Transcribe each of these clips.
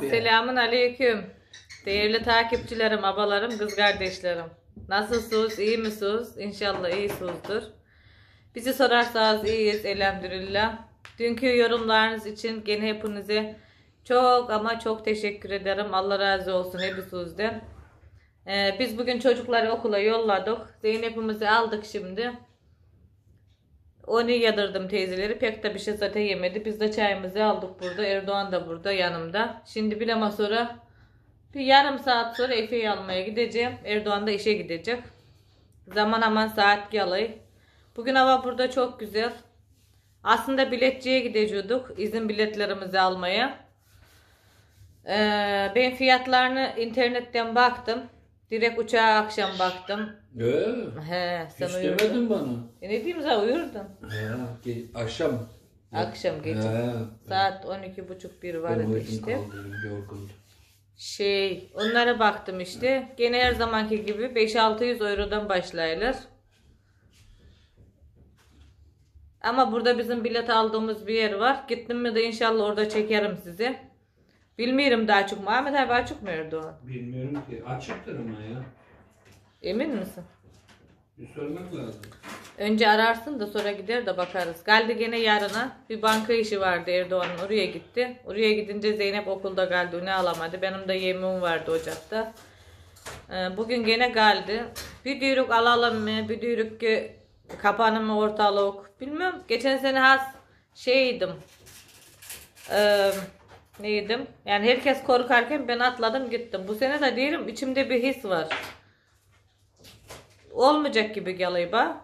Selamun aleyküm. Değerli takipçilerim, abalarım, kız kardeşlerim. Nasılsınız? İyi misiniz? İnşallah iyisinizdir. Bizi sorarsanız iyiyiz elhamdülillah. Dünkü yorumlarınız için gene hepinize çok ama çok teşekkür ederim. Allah razı olsun hepinizden. Biz bugün çocukları okula yolladık. Zeynep'imizi aldık şimdi. Onu yadırdım teyzeleri. Pek de bir şey zaten yemedi. Biz de çayımızı aldık burada. Erdoğan da burada yanımda. Şimdi bir ama sonra bir yarım saat sonra Efe'yi almaya gideceğim. Erdoğan da işe gidecek. Zaman aman saat gelay. Bugün hava burada çok güzel. Aslında biletçiye gidecektik. İzin biletlerimizi almaya. Ben fiyatlarını internetten baktım. Direkt uçağa akşam baktım. He, sen hiç uyurdun. demedin bana. Ne diyeyim sen uyurdun. Akşam. Akşam gece. Saat 12.30-1 var işte. Onlara baktım işte. Gene her zamanki gibi 5-600 eurodan başlayılır. Ama burada bizim bilet aldığımız bir yer var. Gittim mi de inşallah orada çekerim sizi. Bilmiyorum daha çok mu? Ahmet abi açık mı Erdoğan? Bilmiyorum ki. Açıktır ama ya. Emin misin? Bir sormak lazım. Önce ararsın da sonra gider de bakarız. Geldi gene yarına. Bir banka işi vardı Erdoğan'ın, oraya gitti. Oraya gidince Zeynep okulda geldi. Ne alamadı. Benim de yemeğim vardı ocakta. Bugün gene geldi. Bir diyoruk alalım mı? Bir diyoruk ki kapanır mı ortalık? Bilmiyorum. Geçen sene şeydim. Neydim? Yani herkes korkarken ben atladım gittim. Bu sene de diyelim içimde bir his var. Olmayacak gibi galiba.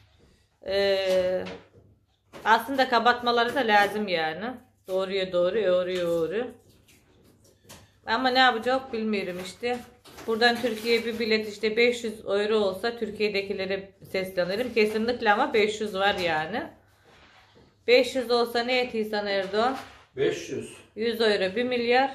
Aslında kapatmaları da lazım yani. Doğruya doğru. Ama ne yapacak bilmiyorum işte. Buradan Türkiye'ye bir bilet işte 500 euro olsa Türkiye'dekilere seslenirim. Kesinlikle ama 500 var yani. 500 olsa ne etiysen Erdoğan? 500. 100 euro 1 milyar.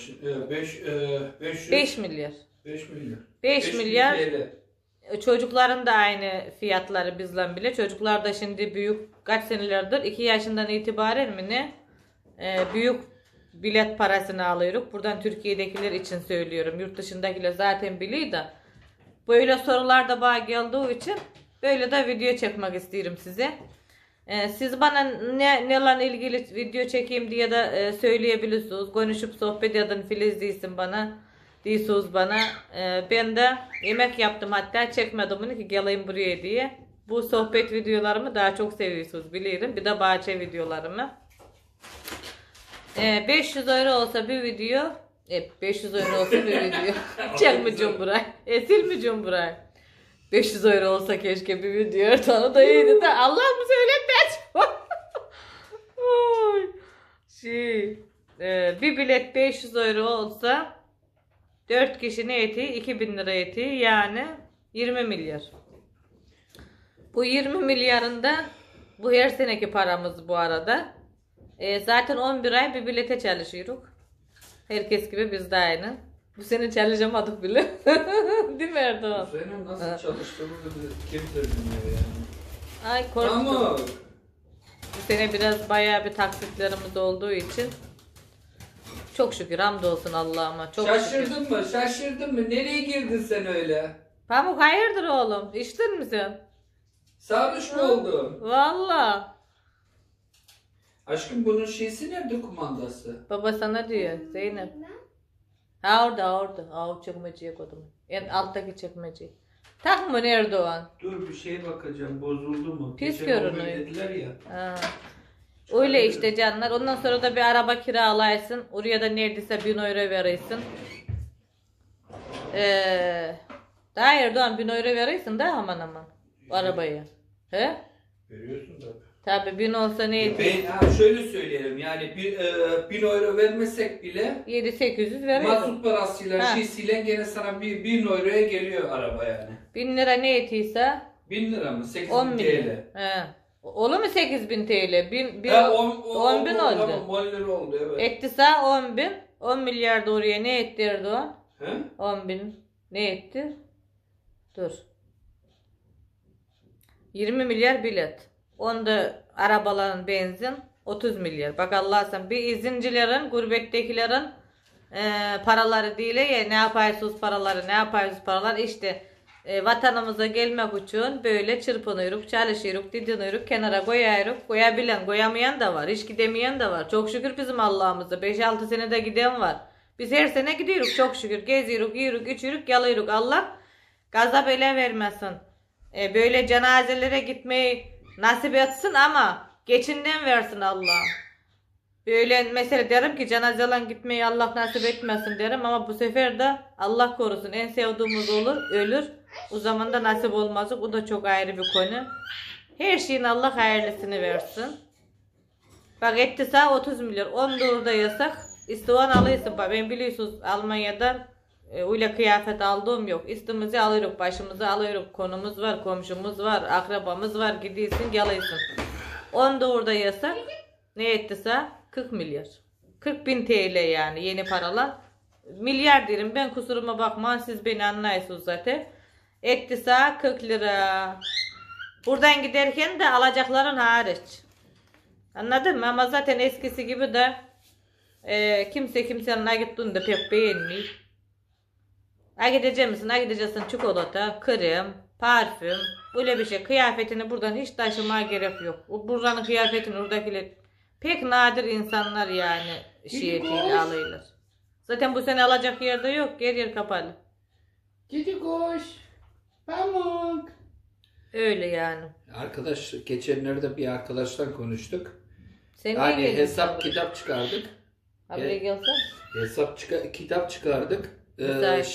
500. 5 milyar. 5 milyar. 5 milyar. TL. Çocukların da aynı fiyatları bizden bile. Çocuklar da şimdi büyük kaç senelerdir 2 yaşından itibaren mi ne büyük bilet parasını alıyoruz. Buradan Türkiye'dekiler için söylüyorum. Yurt dışındakiler zaten biliyor da. Böyle sorular da bana geldiği için böyle de video çekmek istiyorum size. Siz bana neyle ilgili video çekeyim diye de söyleyebilirsiniz. Konuşup sohbet edin, Filiz değilsin bana. Diyorsunuz bana. Ben de yemek yaptım, hatta çekmedim bunu ki geleyim buraya diye. Bu sohbet videolarımı daha çok seviyorsunuz bilirim. Bir de bahçe videolarımı. 500 euro olsa bir video. 500 euro olsa bir video. Çekmeyeceğim burayı. Silmeyeceğim burayı. 500 euro olsa keşke bir video. Ertan'ı da iyiydi de Allah'ım söyletmez. Bir bilet 500 euro olsa 4 kişi ne eti? 2000 lira eti yani 20 milyar. Bu 20 milyarında bu her seneki paramız bu arada. Zaten 11 ay bir bilete çalışıyoruz. Herkes gibi biz de aynı. Bu sene çalışamadık bile. Değil mi Erdoğan? Bu sene nasıl çalıştığımızı kimse bilmiyor yani. Ay korktum. Ama Bu sene biraz bayağı bir taksitlerimiz olduğu için çok şükür hamdolsun Allah'ıma. Çok şaşırdın şükür. mı? Şaşırdın mı? Nereye girdin sen öyle? Pamuk hayırdır oğlum? İçtin mi sen? Sarhoş mu oldun? Valla. Aşkım bunun şeysi nerede, kumandası? Baba sana diyor Zeynep. Ha orada. O çekmeceye koydum. En alttaki çekmeceyi. Takma Erdoğan. Dur bir şeye bakacağım, bozuldu mu? Pis Geçen görünüyor. öyle dediler ya. Ha. Öyle işte canlar. Ondan sonra da bir araba kiralaysın. Oraya da neredeyse 1000 euro verirsin. Daha Erdoğan 1000 euro verirsin daha aman. Arabayı. He? Veriyorsun tabii. Tabii 1000 olsa neydi? Ben şöyle söyleyelim yani 1000 euro vermesek bile 7-800 veriyorsun. mazot parasıyla şeysiyle gene sana 1000 euroya geliyor araba yani. 1000 lira ne etiyse? 1000 lira mı? 8000 10 TL. milyon. He. Olur mu 8000 TL? 10 bin oldu. Tamam 10 lira oldu evet. Ettiyse 10 bin. 10 milyar da oraya ne etti Erdoğan? He? 10 bin. Ne etti? Dur. 20 milyar bilet. Onda arabaların benzin 30 milyar. Bak Allah sen bir izincilerin, gurbettekilerin paraları değil ya, ne yapıyorsunuz paraları, ne yapıyorsunuz paralar işte vatanımıza gelmek için böyle çırpınıyoruz, çalışıyoruz, didiniyoruz, kenara koyuyoruz. Koyabilen, koyamayan da var, hiç gidemeyen de var. Çok şükür bizim Allah'ımıza 5-6 senede giden var. Biz her sene gidiyoruz çok şükür, geziyoruz, yiyoruz, içiyoruz, yalıyoruz. Allah gazap ele vermesin. Böyle cenazelere gitmeyi nasip etsin ama geçinden versin Allah. Böyle mesela derim ki cenazeyle gitmeyi Allah nasip etmesin derim ama bu sefer de Allah korusun en sevdiğimiz olur, ölür. O zaman da nasip olmaz. O da çok ayrı bir konu. Her şeyin Allah hayırlısını versin. Bak etti sağ 30 milyon. 10 da orada yasak. İsteyen alıyorsun. Bak ben biliyorsunuz Almanya'dan öyle kıyafet aldığım yok. İstimizi alıyoruz. Başımızı alıyoruz. Konumuz var. Komşumuz var. Akrabamız var. Gidiyorsun geliyorsun. 10 da orada yasak. Ne ettiyse 40 milyar. 40 bin TL yani yeni paralar. Milyar derim ben kusuruma bakma siz beni anlayıyorsunuz zaten. Ettiyse 40 lira. Buradan giderken de alacakların hariç. Anladın mı? Ama zaten eskisi gibi de kimse kimsenin agittiğini de pek beğenmiyor. Gidecek misin? Gideceksin çikolata, krem, parfüm. Böyle bir şey. Kıyafetini buradan hiç taşımaya gerek yok. Buranın kıyafetini oradakiler pek nadir insanlar yani şiyetiyle alıyorlar. Zaten bu sene alacak yerde yok. Her yer kapalı. Cici koş. Pamuk. Öyle yani. Arkadaş geçenlerde bir arkadaşla konuştuk. Sen Yani niye geldin hesap buraya? kitap çıkardık. Buraya gelsen. Kitap çıkardık. Güzel.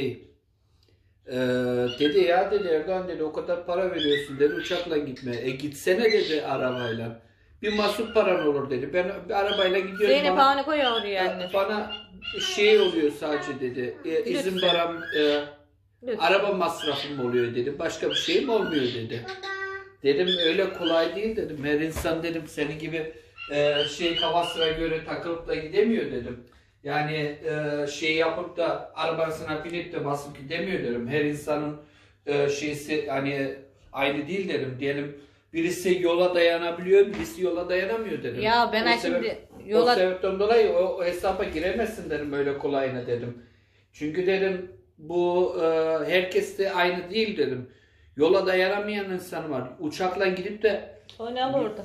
Dedi ya dedi Erdoğan dedi o kadar para veriyorsun dedi uçakla gitme. Gitsene dedi arabayla. Bir masraf paran olur dedi. Ben bir arabayla gidiyorum. Zeynep ağını koy oraya anne. Bana şey oluyor sadece dedi. İzin param, araba masrafım oluyor dedi. Başka bir şeyim olmuyor dedi. Dedim öyle kolay değil dedim. Her insan dedim senin gibi kafasına göre takılıp da gidemiyor dedim. Yani şey yapıp da arabasına binip de basıp gidemiyor dedim. Her insanın şeysi hani aynı değil dedim. Diyelim birisi yola dayanabiliyor, birisi yola dayanamıyor dedim. Ya ben şimdi yola... O sebepten dolayı o hesaba giremezsin dedim öyle kolayına dedim. Çünkü dedim bu herkes de aynı değil dedim. Yola dayanamayan insan var. Uçakla gidip de O ne orada?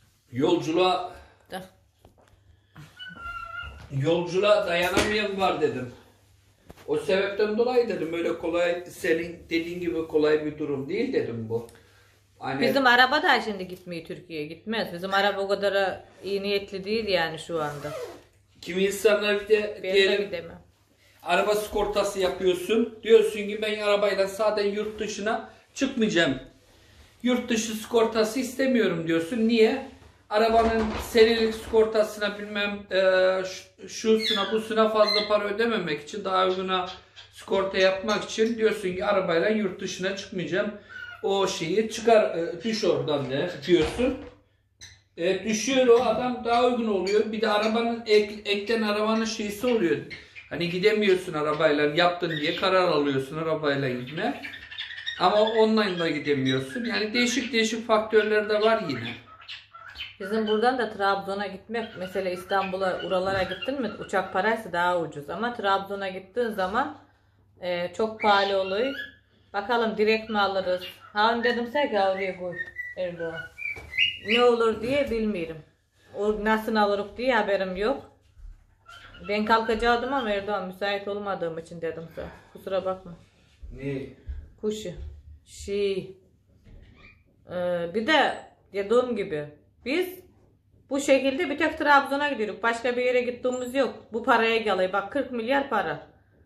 Yolculuğa dayanamayan var dedim. O sebepten dolayı dedim öyle kolay senin dediğin gibi kolay bir durum değil dedim bu. Hani... Bizim araba da şimdi gitmiyor Türkiye'ye gitmez. Bizim araba o kadar iyi niyetli değil yani şu anda. Kimi insanlar bir de Ben de diyelim gidemem. araba sigortası yapıyorsun. Diyorsun ki ben arabayla zaten yurt dışına çıkmayacağım. Yurt dışı sigortası istemiyorum diyorsun. Niye? Arabanın senelik sigortasına bilmem şusuna busuna fazla para ödememek için daha uyguna sigorta yapmak için diyorsun ki arabayla yurt dışına çıkmayacağım. O şeyi çıkar düş oradan de diyorsun. Düşüyor o adam daha uygun oluyor. Bir de arabanın ekten arabanın şeysi oluyor. Hani gidemiyorsun arabayla yaptın diye karar alıyorsun arabayla gitme. Ama online da gidemiyorsun. Yani değişik faktörler de var yine. Bizim buradan da Trabzon'a gitmek mesela İstanbul'a oralara gittin mi uçak parası daha ucuz ama Trabzon'a gittiğin zaman çok pahalı oluyor. Bakalım direkt mi alırız? Ha dedim sen ki oraya koy Erdoğan. Ne olur diye bilmiyorum. O nasıl alırız diye haberim yok. Ben kalkacaktım ama Erdoğan müsait olmadığım için dedim sana. Kusura bakma. Ne? Kuşu. Bir de dediğim gibi biz bu şekilde bir tek Trabzon'a gidiyoruz. Başka bir yere gittiğimiz yok. Bu paraya geliyor. Bak 40 milyar para.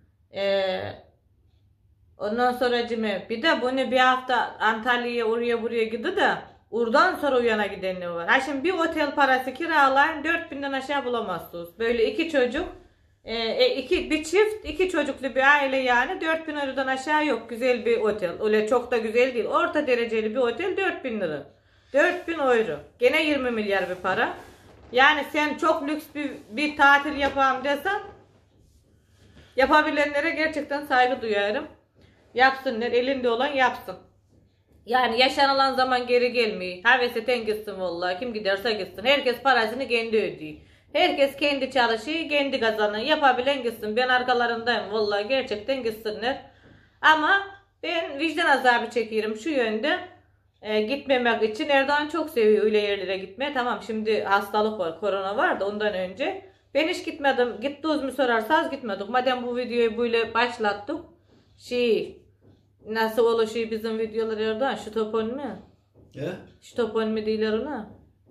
Ondan sonra bir de bunu bir hafta Antalya'ya oraya buraya gidiyor da oradan sonra uyana gidenler var. Ha şimdi bir otel parası kiralayın 4000'den aşağı bulamazsınız. Böyle iki çocuk bir çift iki çocuklu bir aile yani 4000 liradan aşağı yok. Güzel bir otel. Öyle çok da güzel değil. Orta dereceli bir otel 4000 lira. 4000 euro. Gene 20 milyar bir para. Yani sen çok lüks bir tatil yapalım desen yapabilenlere gerçekten saygı duyarım. Yapsınlar. Elinde olan yapsın. Yani yaşanılan zaman geri gelmiyor. Heveseten gitsin vallahi. Kim giderse gitsin. Herkes parasını kendi ödüyor. Herkes kendi çalışıyor, kendi kazanıyor. Yapabilen gitsin. Ben arkalarındayım. Vallahi gerçekten gitsinler. Ama ben vicdan azabı çekiyorum şu yönde. Gitmemek için. Erdoğan çok seviyor öyle yerlere gitmeye. Tamam, şimdi hastalık var, korona var da ondan önce. Ben hiç gitmedim. Gittiniz mi sorarsanız gitmedik. Madem bu videoyu böyle başlattık. Nasıl oluşuyor bizim videolar Erdoğan? Şu topon mu? Şu topon mu değiller ona?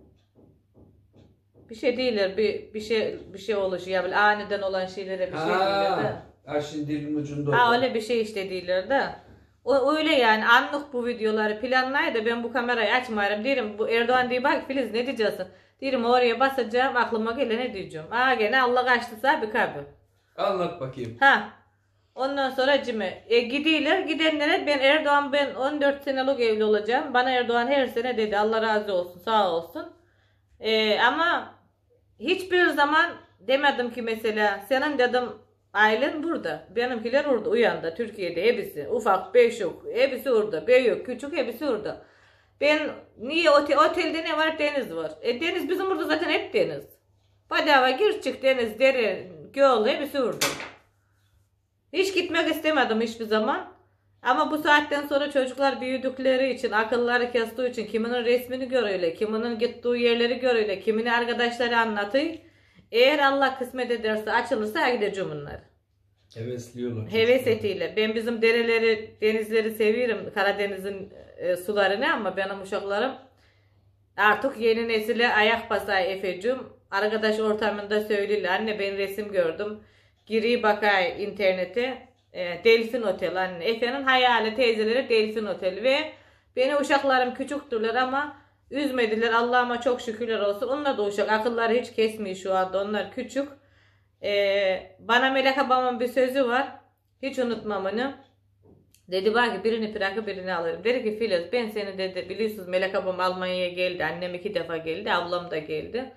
Bir şey değiller. Bir şey oluşuyor. Böyle aniden olan şeylere bir şey değiller de. Şimdi dilimin ucunda Ha oldu. öyle bir şey işte değiller de. O öyle yani anlık bu videoları planlayı da ben bu kamerayı açmayarım. Derim bu Erdoğan diye bak Filiz ne diyeceksin? Derim oraya basacağım aklıma gelene diyeceğim. Gene Allah kaçtıysa bir kabul. Anlat bakayım. Ondan sonra cime gidiyorlar gidenlere ben 14 senelik evli olacağım. Bana Erdoğan her sene dedi Allah razı olsun sağ olsun. Ama hiçbir zaman demedim ki mesela senin dedim ailen burada. Benimkiler orada uyandı Türkiye'de hepsi. Ufak beşik hepsi orada. Büyük küçük hepsi orada. Ben niye otelde ne var? Deniz var. Deniz bizim burada zaten hep deniz. Bedava gir çık deniz dere göl hepsi orada. Hiç gitmek istemedim hiçbir zaman. Ama bu saatten sonra çocuklar büyüdükleri için, akılları kestiği için kiminin resmini görüyle, kiminin gittiği yerleri görüyle, kimini arkadaşları anlatıyor. Eğer Allah kısmet ederse açılırsa gideceğim bunlar. Hevesliyorlar. Heves etiyle. Ben bizim dereleri, denizleri seviyorum. Karadeniz'in sularını ama benim uşaklarım artık yeni nesile ayak basay Efe'cim. Arkadaş ortamında söylüyorlar. Anne ben resim gördüm. Giri bakay internete. Delfin Otel anne. Efe'nin hayali teyzeleri Delfin Otel ve beni uşaklarım küçüktürler ama üzmediler. Allah'ıma çok şükürler olsun. Onlar da uşak. Akılları hiç kesmiyor şu anda. Onlar küçük. Bana Melek abamın bir sözü var. Hiç unutmam onu. Dedi bak ki birini bırakıp birini alırım. Dedi ki Filiz ben seni dedi biliyorsunuz Melek abam Almanya'ya geldi. Annem 2 defa geldi. Ablam da geldi.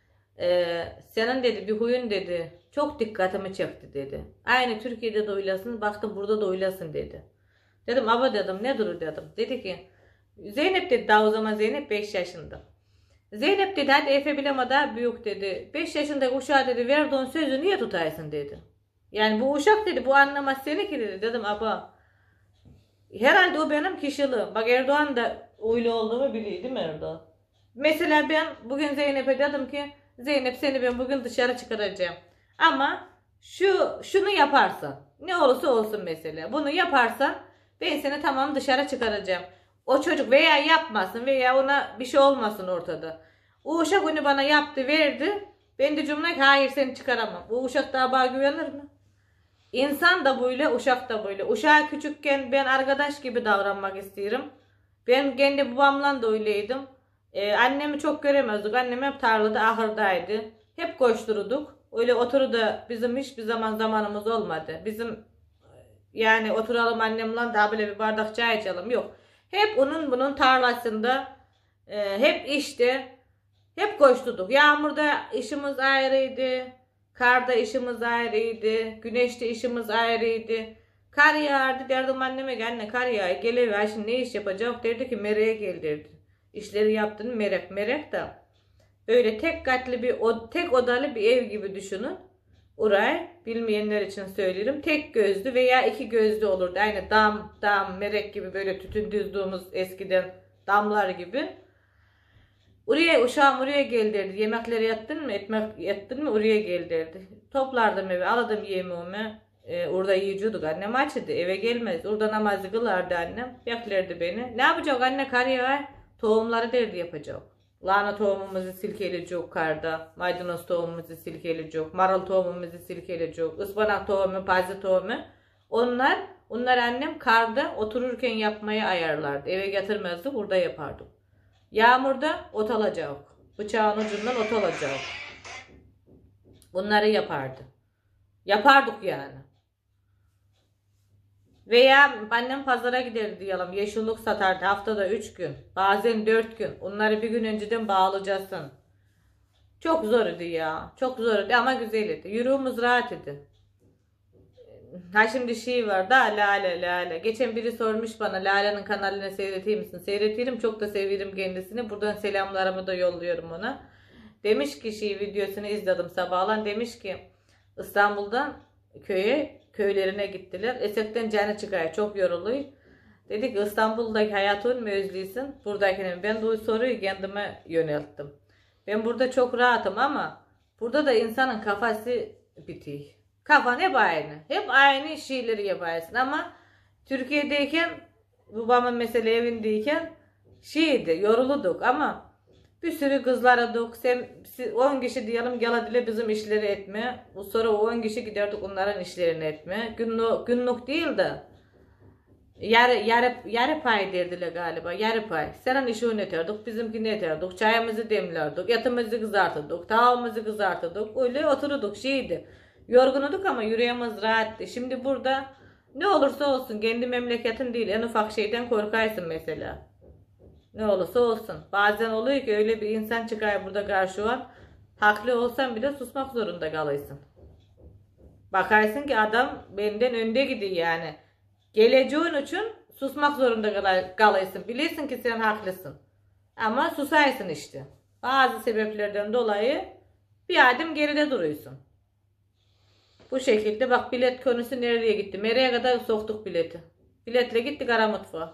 Senin dedi bir huyun dedi. Çok dikkatimi çekti dedi. Aynı Türkiye'de de oylasın. Baktım burada da oylasın dedi. Dedim aba dedim ne durur dedim. Dedi ki Zeynep dedi daha o zaman Zeynep 5 yaşında. Zeynep dedi hadi Efe bileme daha büyük dedi. 5 yaşındaki uşağı dedi verdiğin sözü niye tutarsın dedi. Yani bu uşak dedi bu anlamaz seni ki dedi. Dedim aba herhalde o benim kişiliğim. Bak Erdoğan da öyle olduğumu biliyor değil mi Erdoğan? Mesela ben bugün Zeynep'e dedim ki Zeynep seni ben bugün dışarı çıkaracağım. Ama şunu yaparsan ne olursa olsun mesela bunu yaparsan ben seni tamam dışarı çıkaracağım. O çocuk veya yapmasın veya ona bir şey olmasın ortada. O uşak onu bana yaptı verdi. Ben de cümle hayır seni çıkaramam. O uşak daha bana güvenir mi? İnsan da böyle uşak da böyle. Uşağı küçükken ben arkadaş gibi davranmak istiyorum. Ben kendi babamla da öyleydim. Annemi çok göremezdik. Annem hep tarlada ahırdaydı. Hep koştururduk. Öyle oturuda bizim hiçbir zamanımız olmadı. Bizim yani oturalım annemle daha böyle bir bardak çay içelim yok. Hep onun bunun tarlasında hep işte hep koşturduk. Yağmurda işimiz ayrıydı. Karda işimiz ayrıydı. Güneşte işimiz ayrıydı. Kar yağardı derdim anneme anne kar yağıyor geliver şimdi ne iş yapacak derdi ki Merek'e gel derdi. İşleri yaptın Merek de öyle tek katlı tek odalı bir ev gibi düşünün. Orayı bilmeyenler için söylerim. Tek gözlü veya 2 gözlü olurdu. Aynı dam merek gibi böyle tütün düzdüğümüz eskiden damlar gibi. Uşağım oraya gel derdi. Yemekleri yattın mı? Ekmek yattın mı? Oraya gel derdi. Toplardım eve. Aladım yemeğimi. Orada yiyecektik. Annem açıdı. Eve gelmez. Orada namazı kılardı annem. Beklerdi beni. Ne yapacak anne kar yağar? Tohumları derdi yapacak. Lahana tohumumuzu silkeleyecek karda. Maydanoz tohumumuzu silkeleyecek. Marul tohumumuzu silkeleyecek. Ispanak tohumu, pazı tohumu. Onlar annem karda otururken yapmaya ayarlardı. Eve getirmezdi. Burada yapardık. Yağmurda ot alacak. Bıçağın ucundan ot alacak. Bunları yapardı. Yapardık yani. Veya annem pazara giderdi diyelim. Yeşillik satardı haftada 3 gün. Bazen 4 gün. Onları bir gün önceden bağlayacaksın. Çok zor idi ya. Çok zor idi ama güzel idi. Yürüğümüz rahat idi. Ha şimdi şey var da Lale. Geçen biri sormuş bana Lale'nin kanalını seyreteyim misin? Seyretirim çok da severim kendisini. Buradan selamlarımı da yolluyorum ona. Demiş ki videosunu izledim sabahlan, demiş ki İstanbul'dan köylerine gittiler. Esek'ten canı çıkıyor, çok yoruluyor. Dedi ki İstanbul'daki hayatını mı özlüyorsun? Buradakini. Ben de o soruyu kendime yönelttim. Ben burada çok rahatım ama burada da insanın kafası bitiyor. Kafan hep aynı. Hep aynı şeyleri yaparsın ama Türkiye'deyken babamın mesela evindeyken yorulurduk ama bir sürü kızlar aradık. 10 kişi diyelim geladile bizim işleri etme. Bu sonra 10 kişi giderdik onların işlerini etme. Günlük değil de yarı pay derdiler galiba. Yarı pay. Senin işini eterdik, bizimkini eterdik. Çayımızı demlerdik, etimizi kızartırdık, tavuğumuzu kızartırdık. Öyle otururduk yorgunuduk ama yüreğimiz rahattı. Şimdi burada ne olursa olsun kendi memleketin değil, en ufak şeyden korkarsın mesela. Ne olursa olsun. Bazen oluyor ki öyle bir insan çıkar burada karşıma. Haklı olsan bile susmak zorunda kalırsın. Bakarsın ki adam benden önde gidiyor yani. Geleceğin için susmak zorunda kalırsın. Bilirsin ki sen haklısın. Ama susarsın işte. Bazı sebeplerden dolayı bir adım geride duruyorsun. Bu şekilde bak, bilet konusu nereye gitti? Nereye kadar soktuk bileti? Biletle gittik ara mutfağa.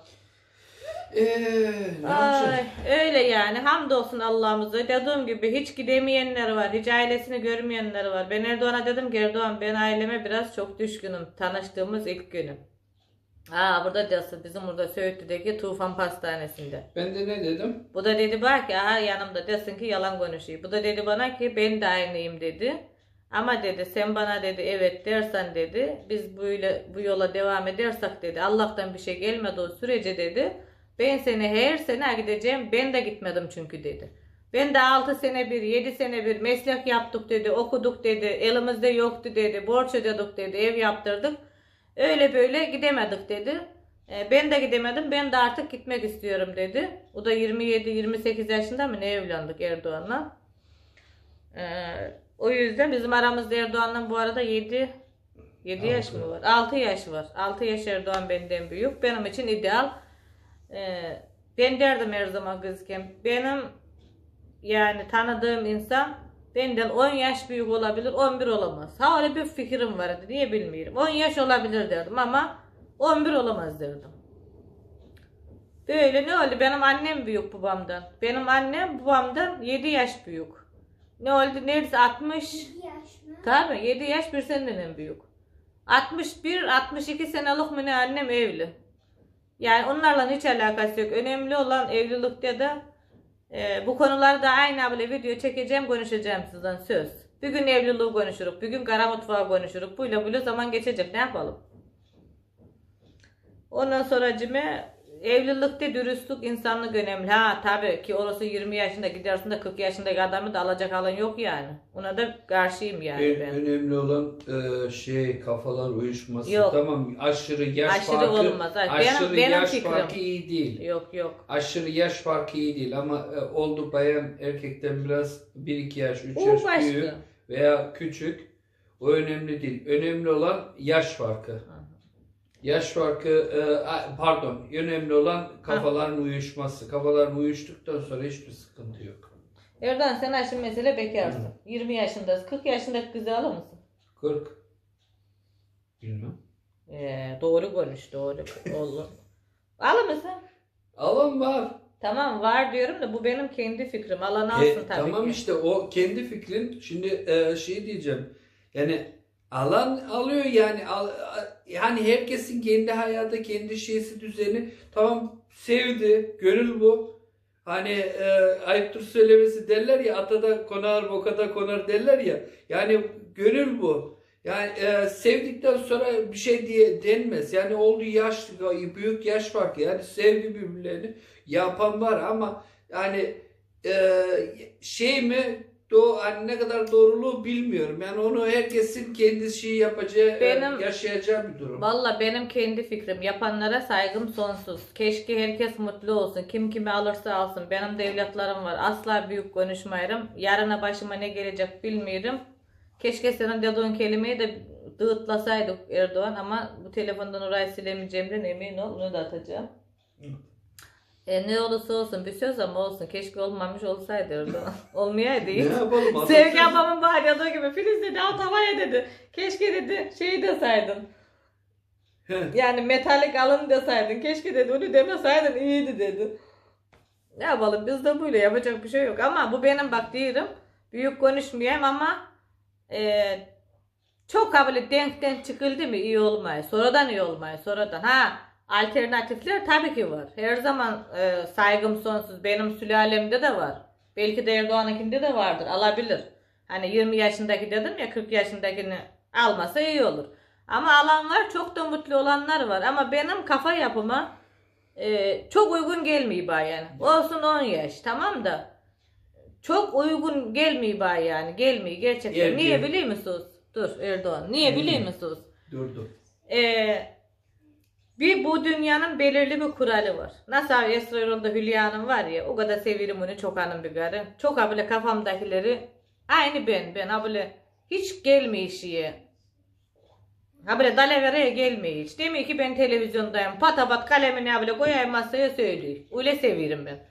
Ay, öyle yani. Hamdolsun Allah'ımıza. Dediğim gibi hiç gidemeyenler var. Hiç ailesini görmeyenler var. Ben Erdoğan'a dedim ki Erdoğan, ben aileme biraz çok düşkünüm. Tanıştığımız ilk günüm. Burada diyorsun, bizim burada Söğütlü'deki Tufan Pastanesi'nde. Ben de ne dedim? Bu da dedi bak ya yanımda desin ki yalan konuşuyor. Bu da dedi bana ki ben de aynıyım dedi. Ama dedi sen bana dedi evet dersen dedi, biz bu yola devam edersek dedi, Allah'tan bir şey gelmedi o sürece dedi, ben seni her sene gideceğim, ben de gitmedim çünkü dedi. Ben de 6 sene bir 7 sene bir meslek yaptık dedi, okuduk dedi, elimizde yoktu dedi, borç ödedik dedi, ev yaptırdık. Öyle böyle gidemedik dedi. Ben de gidemedim, ben de artık gitmek istiyorum dedi. O da 27-28 yaşında mı ne evlendik Erdoğan'la. O yüzden bizim aramızda Erdoğan'la bu arada 7 yaş mı var? 6 yaş var. 6 yaş Erdoğan benden büyük. Benim için ideal. Ben derdim her zaman kızken, benim yani tanıdığım insan benden 10 yaş büyük olabilir, 11 olamaz. Ha öyle bir fikrim vardı diye bilmiyorum. 10 yaş olabilir derdim ama 11 olamaz derdim. Böyle ne oldu? Benim annem büyük babamdan. Benim annem babamdan 7 yaş büyük. Ne oldu? Neredeyse 60. 7 yaş mı? Tabii 7 yaş bir senden en büyük. 61-62 senelik mi ne annem evli. Yani onlarla hiç alakası yok. Önemli olan evlilikte de bu konularda aynı abla video çekeceğim, konuşacağım sizden söz. Bir gün evliliği konuşuruz, bir gün kara mutfağı konuşuruz. Böyle zaman geçecek, ne yapalım? Ondan sonra evlilikte dürüstlük, insanlık önemli. Ha tabii ki orası 20 yaşında gidersin de 40 yaşındaki adamı da alacak alan yok yani. Ona da karşıyım yani ben. Önemli olan kafalar uyuşması. Yok. Tamam, aşırı yaş farkı olmaz. aşırı benim yaş fikrim. farkı iyi değil. Yok. Aşırı yaş farkı iyi değil ama oldu bayan erkekten biraz 1-2 yaş, 3 O yaş başka. büyük veya küçük, o önemli değil. Önemli olan yaş farkı. Yaş farkı, önemli olan kafaların uyuşması. Kafaların uyuştuktan sonra hiçbir sıkıntı yok. Erdoğan sen şimdi mesela bekarsın. 20 yaşındasın. 40 yaşındaki kızı alır mısın? 40. Bilmem. Doğru konuş, doğru. Olur. Alır mısın? Alan var. Tamam var diyorum da bu benim kendi fikrim. Alan alsın tabii Tamam ki. işte o kendi fikrin. Şimdi diyeceğim. Yani alan alıyor yani yani herkesin kendi hayatı, kendi şeysi, düzeni. Tamam, sevdi. Gönül bu. Hani ayıptır söylemesi derler ya, atada konar, bokada konar derler ya. Yani gönül bu. Yani sevdikten sonra bir şey diye denmez. Yani oldu yaş, büyük yaş farkı. Yani sevgi birbirlerini yapan var ama yani hani ne kadar doğruluğu bilmiyorum. Yani onu herkesin kendi yapacağı, yaşayacağı bir durum. Valla benim kendi fikrim. Yapanlara saygım sonsuz. Keşke herkes mutlu olsun. Kim kimi alırsa alsın. Benim de evlatlarım var. Asla büyük konuşmayırım. Yarına başıma ne gelecek bilmiyorum. Keşke senin dediğin kelimeyi de dağıtlasaydık Erdoğan ama bu telefondan orayı silemeyeceğimden emin ol. Onu da atacağım. Ne olursa olsun bir söz ama olsun. Keşke olmamış olsaydı Erdoğan. Olmayaydı hiç. Ne yapalım? Sevgi ablamın bağırdığı gibi Filiz dedi al tavaya dedi. Keşke dedi şeyi deseydin. Yani metalik alın deseydin. Keşke dedi onu demeseydin iyiydi dedi. Ne yapalım biz de böyle yapacak bir şey yok. Ama bu benim bak diyorum. Büyük konuşmayayım ama çok böyle denkten çıkıldı mı iyi olmaya. Sonradan iyi olmaya. Sonradan. Ha alternatifler tabii ki var. Her zaman saygım sonsuz. Benim sülalemde de var. Belki de Erdoğan'ınkinde de vardır. Alabilir. Hani 20 yaşındaki dedim ya 40 yaşındakini almasa iyi olur. Ama alan var. Çok da mutlu olanlar var. Ama benim kafa yapıma çok uygun gelmiyor bana yani. Olsun 10 yaş tamam da. Çok uygun gelmiyor bana yani. Gelmiyor gerçekten. Niye biliyor musunuz? Dur Erdoğan. Niye biliyor musunuz? Dur. Bir bu dünyanın belirli bir kuralı var. Nasıl abi Esra Erol'da Hülya Hanım var ya o kadar severim onu çok hanım bir karı. Çok abile kafamdakileri aynı ben abile hiç gelmiyor işiye. Abile dalavereye gelmiyor hiç. Demiyor ki ben televizyondayım. Patapat kalemini abile koyayım masaya söylüyor. Öyle severim ben.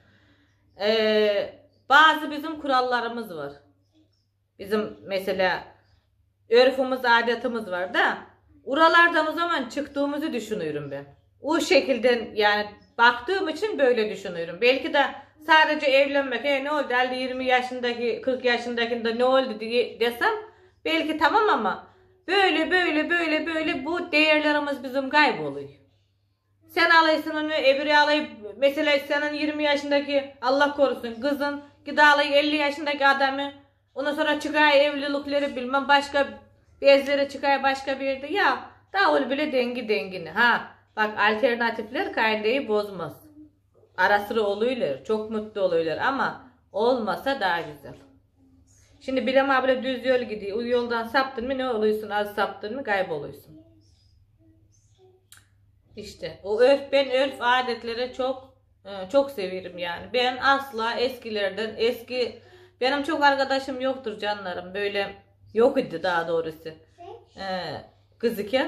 Bazı bizim kurallarımız var. Bizim mesela örfümüz, adetimiz var da oralardan o zaman çıktığımızı düşünüyorum ben. O şekilde yani baktığım için böyle düşünüyorum. Belki de sadece evlenmek ne oldu 50-20 yaşındaki 40 yaşındakinde ne oldu diye desem belki tamam ama böyle bu değerlerimiz bizim kayboluyor. Sen alıysın onu öbürü alayıp mesela senin 20 yaşındaki Allah korusun kızın gidi alayı 50 yaşındaki adamı ondan sonra çıkıyor evlilikleri bilmem başka bezleri çıkıyor başka bir yerde ya daha ol bile dengini ha bak alternatifler kaideyi bozmaz. Ara sıra oluyorlar çok mutlu oluyorlar ama olmasa daha güzel. Şimdi Bilem abla düz yol gidiyor. O yoldan saptın mı ne oluyorsun? Az saptın mı kayboluyorsun. İşte o ben örf adetlere çok severim yani. Ben asla eskilerden benim çok arkadaşım yoktur canlarım. Böyle yok idi daha doğrusu. Kız iken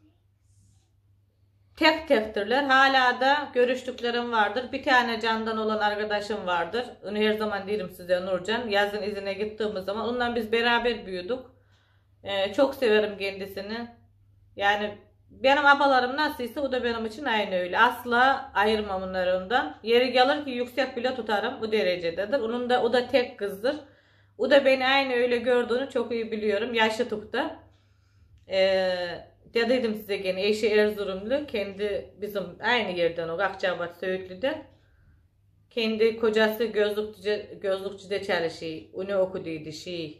tektirler. Hala da görüştüklerim vardır. Bir tane candan olan arkadaşım vardır. Onu her zaman derim size Nurcan. Yazın izine gittiğimiz zaman ondan biz beraber büyüdük. Çok severim kendisini. Yani benim abalarım nasılsa o da benim için aynı öyle. Asla ayırmam onlarından. Yeri gelir ki yüksek bile tutarım. Bu derecededir. O da tek kızdır. O da beni aynı öyle gördüğünü çok iyi biliyorum. Yaşıtıkta. Dediydim size gene eşi Erzurumlu. Kendi bizim aynı yerden o Akçabat Söğütlü'de. Kendi kocası gözlükçüde çalışıyor. Onu okuduydu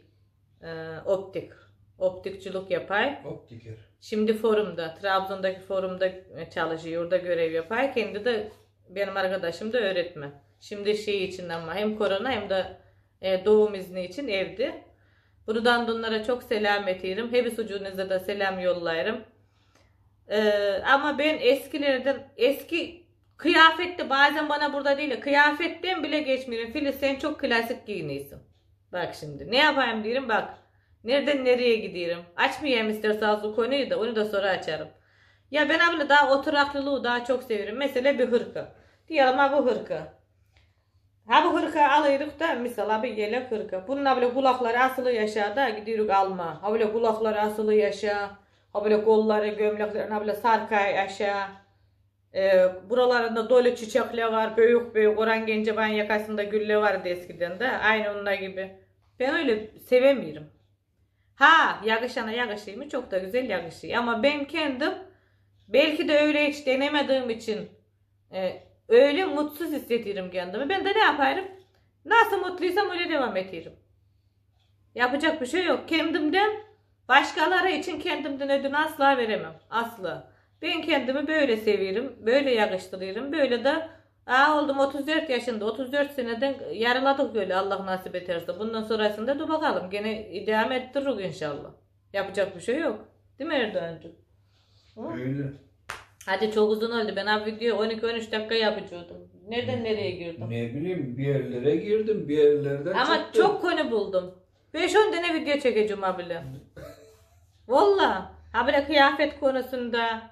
optikçilik yapar. Optiker. Şimdi forumda, Trabzon'daki forumda çalışıyor. Orada görev yapar. Kendi de benim arkadaşım da öğretmen. Şimdi için ama hem korona hem de doğum izni için evde. Buradan da onlara çok selam etiyorum. Hepsi ucunuza da selam yollayırım. Ama ben eski kıyafette bazen bana burada değil kıyafetten bile geçmiyorum. Filiz sen çok klasik giyiniyorsun. Bak şimdi ne yapayım diyorum bak. Nereden nereye gidiyorum? Açmayayım isterseniz o konuyu da onu da sonra açarım. Ya ben abla daha oturaklılığı daha çok seviyorum. Mesela bir hırka. Diyelim ha bu hırka. Ha bu hırka alıyoruz da mesela bir yelek hırka. Bunun böyle kulakları asılı yaşa da gidiyoruz alma. Ha böyle kulakları asılı yaşa. Ha böyle kolları gömleklerini böyle sarkay aşağı. Buralarında dolu çiçekler var. Büyük Orhan Gencebay yakasında gülle vardı eskiden de. Aynı onlar gibi. Ben öyle sevemiyorum. Ha yakışana yakışıyor mu? Çok da güzel yakışıyor. Ama ben kendim belki de öyle hiç denemediğim için öyle mutsuz hissediyorum kendimi. Ben de ne yaparım? Nasıl mutluysam öyle devam ediyorum. Yapacak bir şey yok. Kendimden başkaları için kendimden ödün asla veremem. Asla. Ben kendimi böyle seviyorum. Böyle yakıştırıyorum. Böyle de oldum 34 yaşında. 34 seneden yarıladık böyle Allah nasip ederse. Bundan sonrasında dur bakalım. Gene devam ettiririz inşallah. Yapacak bir şey yok. Değil mi Erdoğan'cığım? Öyle. Hadi çok uzun oldu. Ben abi video 12-13 dakika yapacaktım. Nereden nereye girdim? Ne bileyim bir yerlere girdim. Bir yerlerden Ama çıktım. çok konu buldum. 5-10 tane video çekeceğim abile. Valla. Abile kıyafet konusunda.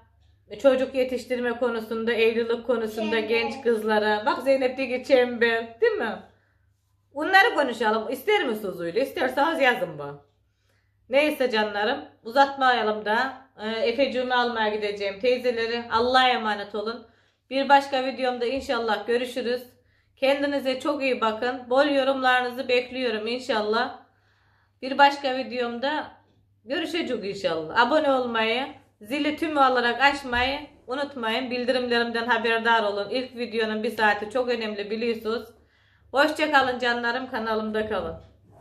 çocuk yetiştirme konusunda, evlilik konusunda genç kızlara. Bak Zeynep diyor ki çember, değil mi? Bunları konuşalım. İster misiniz öyle? İsterseniz yazın bana. Neyse canlarım, uzatmayalım da. Efe'cüğümü almaya gideceğim. Teyzeleri Allah'a emanet olun. Bir başka videomda inşallah görüşürüz. Kendinize çok iyi bakın. Bol yorumlarınızı bekliyorum inşallah. Bir başka videomda görüşeceğiz inşallah. Abone olmayı, zili tümü olarak açmayı unutmayın. Bildirimlerimden haberdar olun. İlk videonun 1 saati çok önemli biliyorsunuz. Hoşça kalın canlarım, kanalımda kalın.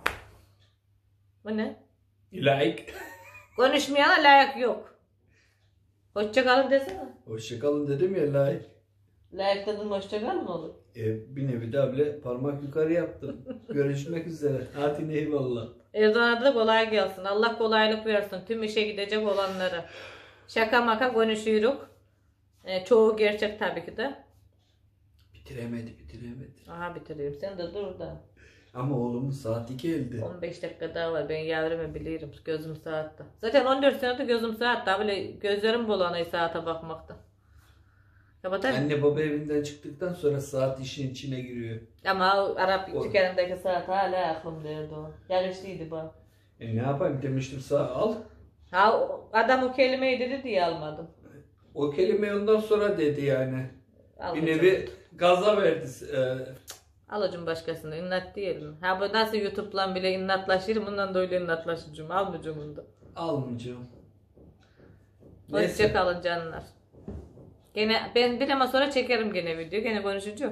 Bu ne? Like. Konuşmayana layık yok. Hoşça kalın desene. Hoşçakalın dedim ya like. Layık dedim, hoşça kalın mı olur? Bir nevi de bile parmak yukarı yaptım. Görüşmek üzere. Hadi eyvallah. Erdoğan'a da kolay gelsin. Allah kolaylık versin tüm işe gidecek olanlara. Şaka maka konuşuyoruz. Çoğu gerçek tabii ki de. Bitiremedi. Aha bitireyim. Sen de dur da. Ama oğlumun saati geldi. 15 dakika daha var. Ben yavrumu bilirim. Gözüm saatte. Zaten 14 senedir gözüm saatte. Böyle gözlerim bulanıyor saate bakmakta. Kapatayım. Anne baba evinden çıktıktan sonra saat işin içine giriyor. Ama o Arap O- dükkanındaki saat hala aklımdaydı o. Yakışlıydı bu. Ne yapayım demiştim sağ al. Ha adam o kelimeyi dedi diye almadım. O kelime ondan sonra dedi yani. Almayacağım. Bir nevi gaza verdi. Alacağım başkasını. İnnat diyelim. Ha bu nasıl YouTube'la bile innatlaşırım. Bundan da öyle innatlaşacağım. Almayacağım onu da. Almayacağım. Hoşça kalın canlar. Gene ben bir ama sonra çekerim gene video. Gene konuşacağım.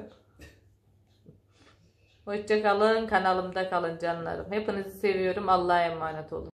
Hoşça kalın. Kanalımda kalın canlarım. Hepinizi seviyorum. Allah'a emanet olun.